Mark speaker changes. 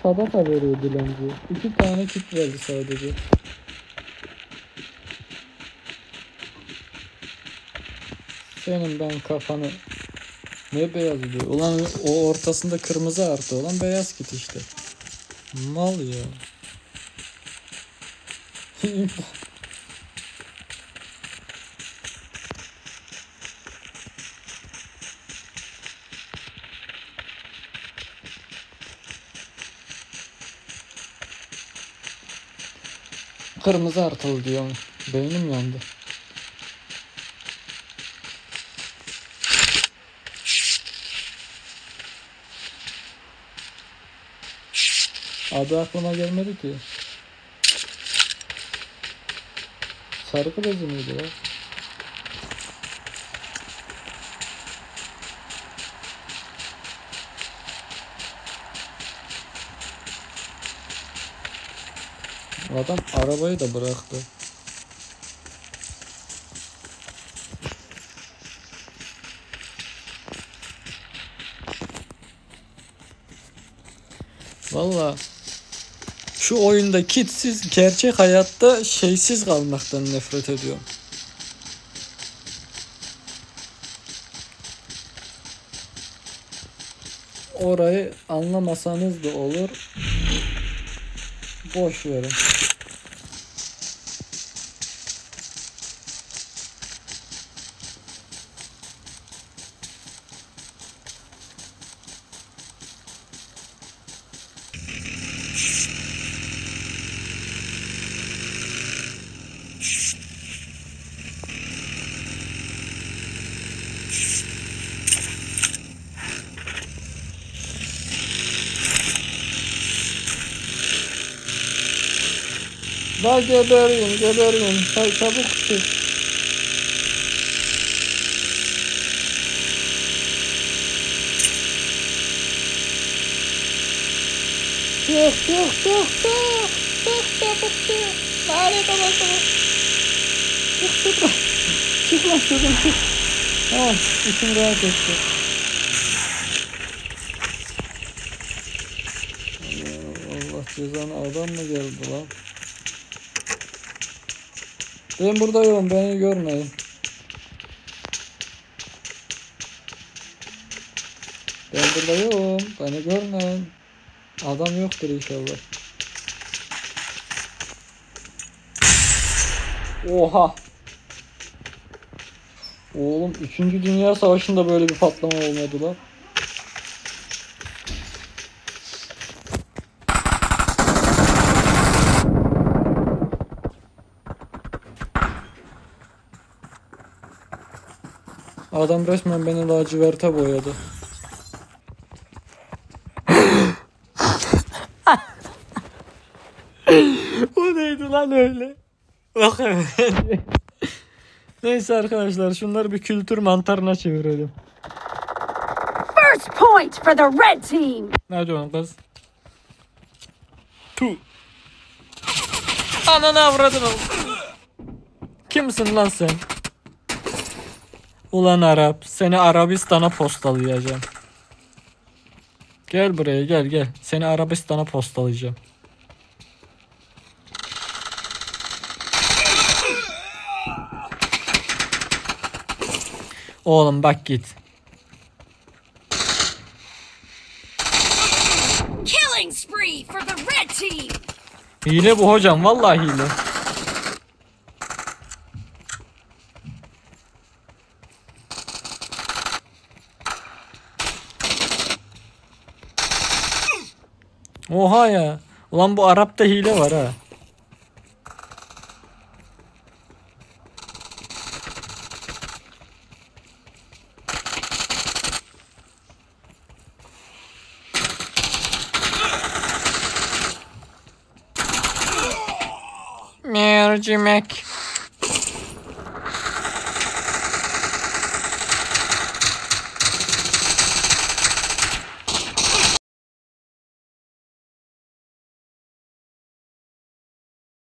Speaker 1: sadaka veriyor dilenci. 2 tane kit verdi sadece. Senin ben kafanı. Ne beyazı diyor. Ulan o ortasında kırmızı artı olan beyaz kit işte. Mal ya. Kırmızı artılı diyorum. Beynim yandı. Adı aklıma gelmedi ki. Sarı bezi miydi ya? Adam arabayı da bıraktı. Valla şu oyunda kitsiz, gerçek hayatta şeysiz kalmaktan nefret ediyorum. Orayı anlamasanız da olur. Boş verin. La geberin. Çabuk çık. Çık. Lanet olası. Çık lan şuradan çık. Ha, içim rahat etti. Allah cezanı, adam mı geldi lan? Ben buradayım, beni görmeyin. Ben buradayım, beni görmeyin. Adam yoktur inşallah. Oha. Oğlum 2. Dünya Savaşı'nda böyle bir patlama olmadı lan. Adam resmen beni laciverte boyadı. O neydi lan öyle? Bak neyse arkadaşlar, şunları bir kültür mantarına çevirelim.
Speaker 2: First point for the red team.
Speaker 1: Ne diyorsun kız? Tu. Ananı avradın oğlum. Kimsin lan sen? Ulan Arap, seni Arabistan'a postalayacağım. Gel buraya, gel. Seni Arabistan'a postalayacağım. Oğlum bak git.
Speaker 2: Killing spree for the red team.
Speaker 1: Hile bu hocam, vallahi hile. Oha ya. Ulan bu Arap'ta hile var ha. Mercimek.